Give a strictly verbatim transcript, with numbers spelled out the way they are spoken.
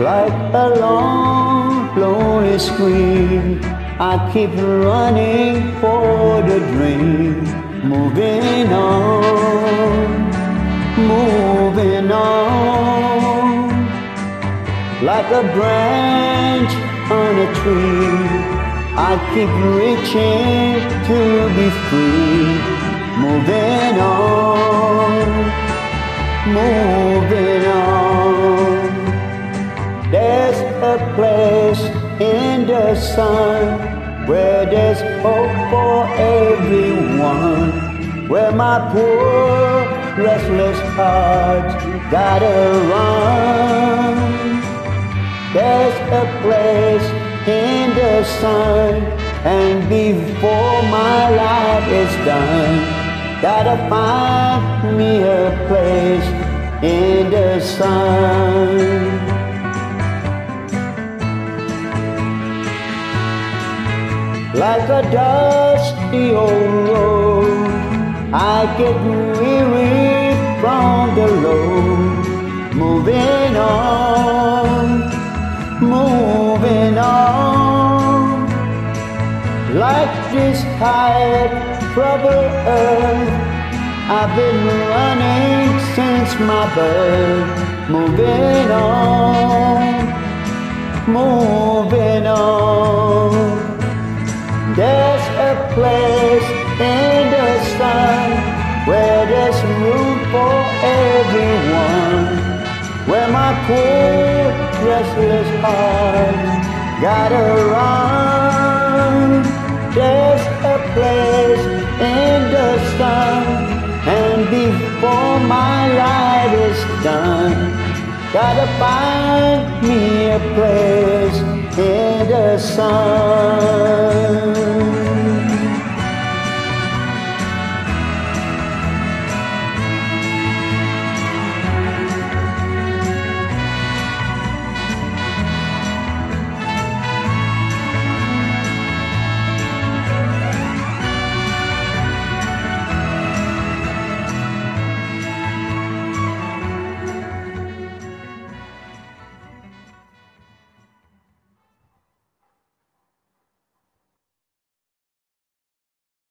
Like a long, lonely stream, I keep running for the dream. Moving on, moving on. Like a branch on a tree, I keep reaching to be free. Moving on, moving on. There's a place in the sun where there's hope for everyone, where my poor restless heart gotta run. There's a place in the sun, and before my life is done, gotta find me a place in the sun. Like a dusty old road, I get weary from the load. Moving on, moving on. Like this tired, troubled earth, I've been running since my birth. Moving on, moving on. There's a place in the sun where there's room for everyone, where my poor restless heart gotta run. There's a place in the sun, and before my life is done, gotta find me a place in the sun.